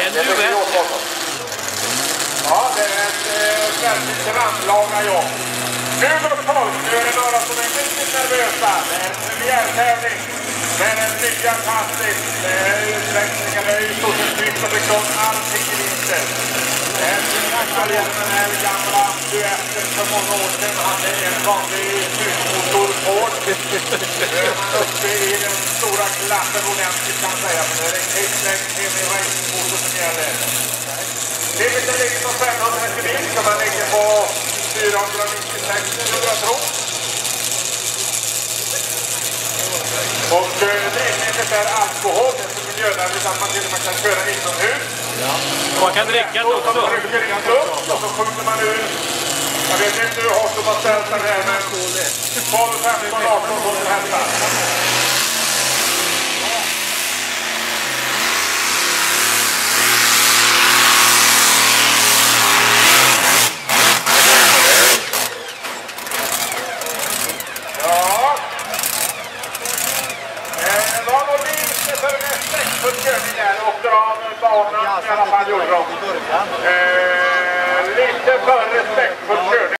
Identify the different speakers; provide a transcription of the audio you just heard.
Speaker 1: Ja, det är ett väldigt grannlaga jobb. Nu då folk, nu är det några som är riktigt nervösa. Det är en premiärtävling med en nya passning. Det är utväxlingar, det är ju stort sett fritt och bekant allting i vinter. Det är den här gamla duetten för många år sedan hade en vanlig motor Ford. Nu är man uppe i den stora klassen ordentligt kan säga. Det är en X-Lane TV-racingmotor som gäller. Limiten ligger på 500 kubik som man ligger på 496 tror jag tror. Och drivmedlet är alkohol, det är så miljövänligt att man till och med kan köra inomhus.
Speaker 2: Ja. Man kan dricka det också.
Speaker 1: Man rycker in luft och så skjuter man ur. Jag vet inte hur hårt de har ställt den här, men 12, 15, 18 går det hämta. Åkte av banan i alla fall gjorde de. Lite för respektfull körning.